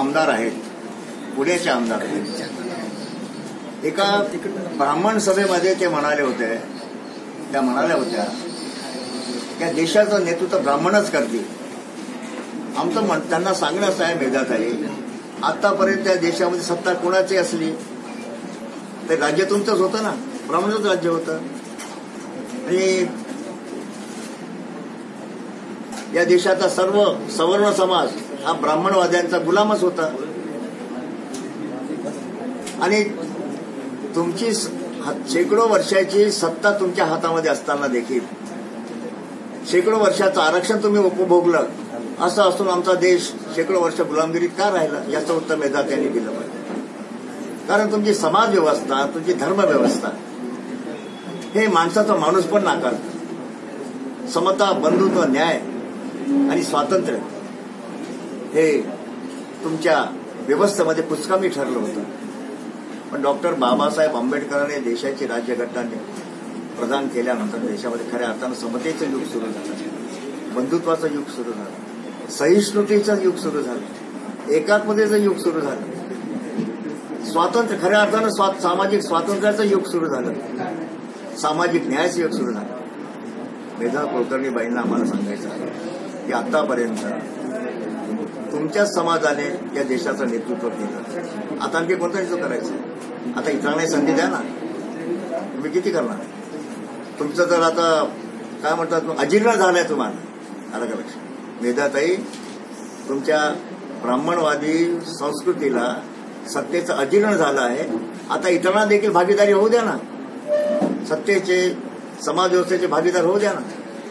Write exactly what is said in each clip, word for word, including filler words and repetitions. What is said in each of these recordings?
आमदार आहेत, पुण्याचे आमदार आहेत, एका ब्राह्मण सभेमध्ये ते म्हणाले होते, त्या म्हणाल्या होत्या त्या देशाचं नेतृत्व ब्राह्मणच करतील. आमचं म्हण त्यांना सांगणं असं आहे मेधाताई, आतापर्यंत त्या देशामध्ये सत्ता कोणाची असली ते राज्य तुमचंच होतं ना, ब्राह्मणच राज्य होतं. आणि या देशाचा सर्व सवर्ण समाज हा ब्राह्मणवाद्यांचा गुलामच होता. आणि तुमची शेकडो वर्षाची सत्ता तुमच्या हातामध्ये असताना देखील शेकडो वर्षाचं आरक्षण तुम्ही उपभोगलं, असं असून आमचा देश शेकडो वर्ष गुलामगिरीत का राहिला, याचं उत्तर मेधात यांनी दिलं पाहिजे. कारण तुमची समाज व्यवस्था, तुमची धर्म व्यवस्था हे माणसाचा माणूस पण नाकारतं. समता, बंधुत्व, न्याय आणि स्वातंत्र्य हे तुमच्या व्यवस्थेमध्ये कुचकामी ठरलं होतं. पण डॉक्टर बाबासाहेब आंबेडकरांनी देशाची राज्यघटना प्रदान केल्यानंतर देशामध्ये खऱ्या अर्थानं समतेचं युग सुरू झालं, बंधुत्वाचं युग सुरू झालं, सहिष्णुतेचं युग सुरू झालं, एकात्मतेचं युग सुरू झालं, स्वातंत्र्य खऱ्या अर्थानं सामाजिक स्वातंत्र्याचं युग सुरू झालं, सामाजिक न्यायाचं युग सुरू झालं. मेधा कुलकर्णीबाईंना आम्हाला सांगायचं आहे की आतापर्यंत तुमच्याच समाजाने या देशाचं नेतृत्व केलं. आता आणखी कोणतं नेतृत्व करायचं? आता इतरांना संधी द्या ना, तुम्ही किती करणार? तुमचं जर आता काय म्हणतात अजीर्ण झालंय तुम्हाला, आलं का लक्षात? मेधाताई, तुमच्या ब्राह्मणवादी संस्कृतीला सत्तेचं अजीर्ण झालं आहे. आता इतरांना देखील भागीदारी होऊ द्या ना, सत्तेचे समाज व्यवस्थेचे भागीदार होऊ द्या ना.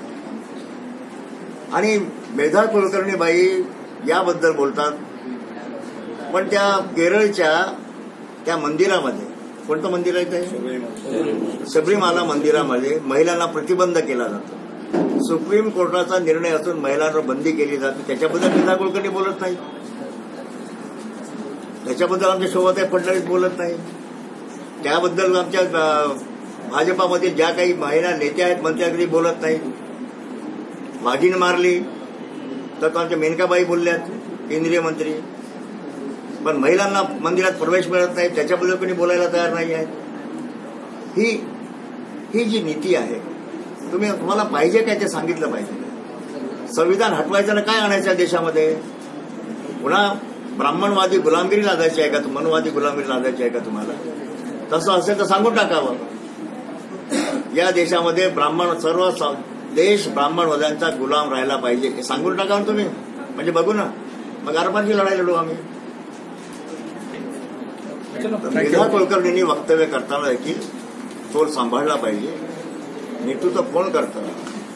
आणि मेधा कुलकर्णीबाई याबद्दल बोलतात, पण त्या केरळच्या त्या मंदिरामध्ये, कोणतं मंदिर आहे ते? सबरीमाला मंदिरामध्ये महिलांना प्रतिबंध केला जातो. सुप्रीम कोर्टाचा निर्णय असून महिलांवर बंदी केली जाते, त्याच्याबद्दल मेधा कुलकर्णी बोलत नाही, त्याच्याबद्दल आमच्या शोभाताई फडणवीस बोलत नाही, त्याबद्दल आमच्या भाजपामध्ये ज्या काही महिला नेत्या आहेत मंत्र्यांकडे बोलत नाही. वाघीण मारली तर आमच्या मेनकाबाई बोलल्यात, केंद्रीय मंत्री, पण महिलांना मंदिरात प्रवेश मिळत नाही त्याच्याबद्दल कोणी बोलायला तयार नाही आहेत. ही ही जी नीती आहे, तुम्ही तुम्हाला पाहिजे काय ते सांगितलं पाहिजे. संविधान हटवायचं ना काय आणायचं देशामध्ये? पुन्हा ब्राह्मणवादी गुलामगिरी लादायची आहे का, मनुवादी गुलामगिरी लादायची आहे का तुम्हाला? तसं असेल तर सांगून टाकावं. या देशामध्ये ब्राह्मण सर्व देश ब्राह्मणवाद्यांचा गुलाम राहायला पाहिजे हे सांगून टाका तुम्ही, म्हणजे बघू ना मग आरपारची लढाई लढू आम्ही. मेधा कुलकर्णींनी वक्तव्य करताना देखील तोल सांभाळला पाहिजे. नेतृत्व कोण करतं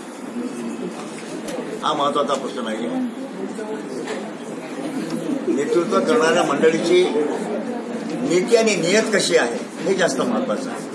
हा महत्वाचा प्रश्न नाही. नेतृत्व करणाऱ्या मंडळीची नीती आणि नियत कशी आहे हे जास्त महत्वाचं आहे.